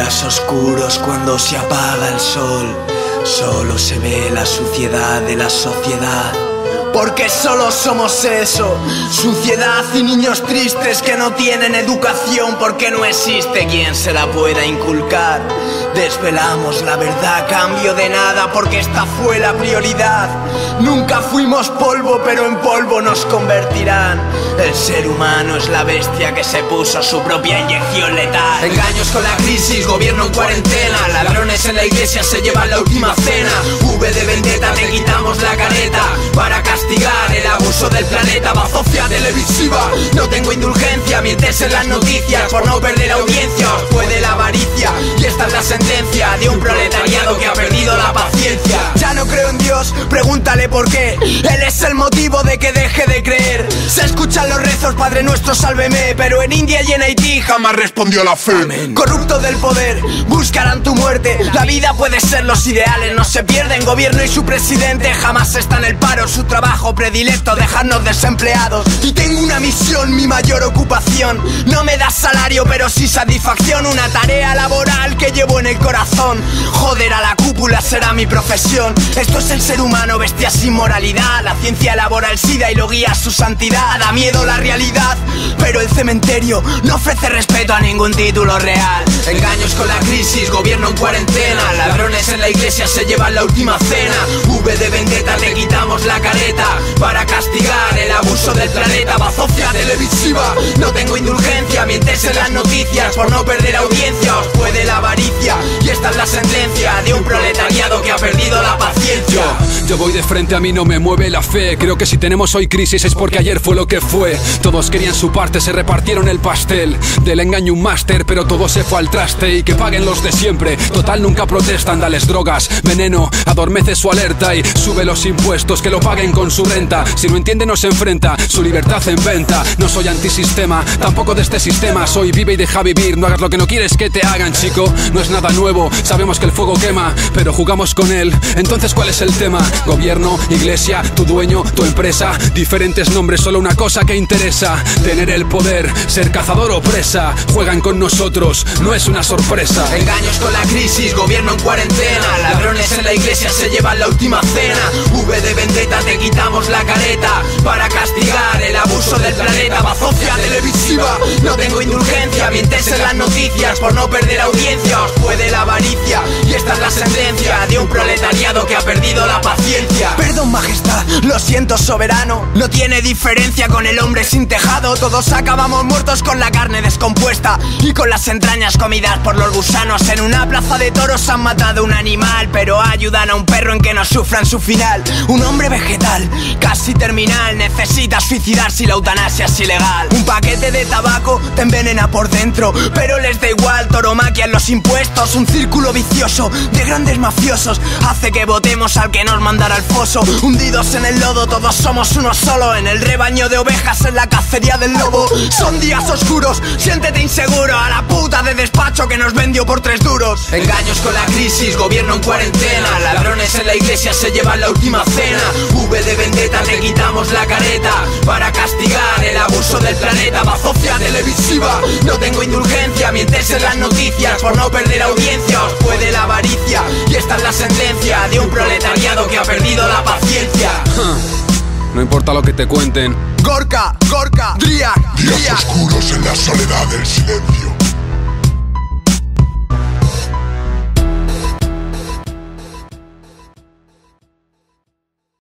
Días oscuros cuando se apaga el sol, solo se ve la suciedad de la sociedad. Porque solo somos eso, suciedad y niños tristes que no tienen educación porque no existe quien se la pueda inculcar. Desvelamos la verdad a cambio de nada porque esta fue la prioridad. Nunca fuimos polvo, pero en polvo nos convertirán. El ser humano es la bestia que se puso su propia inyección letal. Engaños con la crisis, gobierno en cuarentena, ladrones en la iglesia se llevan la última cena. V de vendetta, te quitamos la careta para castigar el abuso del planeta. Bazofia televisiva, no tengo indulgencia, mientes en las noticias por no perder audiencia. Os puede la avaricia y esta es la sentencia de un proletariado que ha perdido la paciencia. Ya no creo en Dios, pregúntale por qué. Él es el motivo de que deje de creer. Se escuchan los rezos, Padre Nuestro, sálveme, pero en India y en Haití jamás respondió la fe. Amén. Corrupto del poder, buscarán tu muerte. La vida puede ser, los ideales no se pierden. Gobierno y su presidente jamás está en el paro. Su trabajo predilecto, dejarnos desempleados. Y tengo una misión, mi mayor ocupación. No me da salario, pero sí satisfacción. Una tarea laboral que llevo en el corazón. Joder a la cúpula será mi profesión. Esto es el ser humano, bestia sin moralidad. La ciencia elabora el SIDA y lo guía a su santidad. Da miedo la realidad, pero el cementerio no ofrece respeto a ningún título real. Engaños con la crisis, gobierno en cuarentena, ladrones en la iglesia se llevan la última cena. V de vendetta, te quitamos la careta para castigar el abuso del planeta. Bazofia televisiva, no tengo indulgencia, mientes en las noticias por no perder audiencia. Os puede la avaricia y esta es la sentencia de un proletariado que ha perdido la paciencia. Yo voy de frente, a mí no me mueve la fe. Creo que si tenemos hoy crisis es porque ayer fue lo que fue. Todos querían su parte, se repartieron el pastel. Del engaño un máster, pero todo se fue al traste. Y que paguen los de siempre, total nunca protestan. Dales drogas, veneno, adormece su alerta y sube los impuestos, que lo paguen con su renta. Si no entiende nos enfrenta, su libertad en venta. No soy antisistema, tampoco de este sistema. Soy vive y deja vivir, no hagas lo que no quieres que te hagan, chico. No es nada nuevo, sabemos que el fuego quema, pero jugamos con él. Entonces ¿cuál es el tema? Gobierno, iglesia, tu dueño, tu empresa. Diferentes nombres, solo una cosa que interesa: tener el poder, ser cazador o presa. Juegan con nosotros, no es una sorpresa. Engaños con la crisis, gobierno en cuarentena, ladrones en la iglesia se llevan la última cena. V de vendetta, te quitamos la careta para castigar el abuso del planeta. Bazofia televisiva, no tengo indulgencia, mientes en las noticias por no perder audiencia. Os puede la avaricia y esta es la sentencia de un proletariado que ha perdido la paciencia. Perdón, majestad, lo siento, soberano. No tiene diferencia con el hombre sin tejado. Todos acabamos muertos con la carne descompuesta y con las entrañas comidas por los gusanos. En una plaza de toros han matado un animal, pero ayudan a un perro en que no sufran su final. Un hombre vegetal, casi terminal, necesita suicidar si la eutanasia es ilegal. Un paquete de tabaco te envenena por dentro, pero les da igual, toromaquian los impuestos. Un círculo vicioso de grandes mafiosos hace que votemos al que nos mandara al foso. Hundidos en el lodo, todos somos uno solo, en el rebaño de ovejas, en la cacería del lobo. Son días oscuros, siéntete inseguro, a la puta de despacho que nos vendió por 3 duros. Engaños con la crisis, gobierno en cuarentena, ladrones en la iglesia se llevan la última cena. V de vendetta, te quitamos la careta para castigar el abuso del planeta. Bazofia televisiva, no tengo indulgencia, mientes en las noticias por no perder audiencia. Os puede la avaricia y esta es la sentencia de un proletariado que ha perdido la paciencia. No importa lo que te cuenten. Gorka, Gorka, Driak, Días oscuros en la soledad del silencio.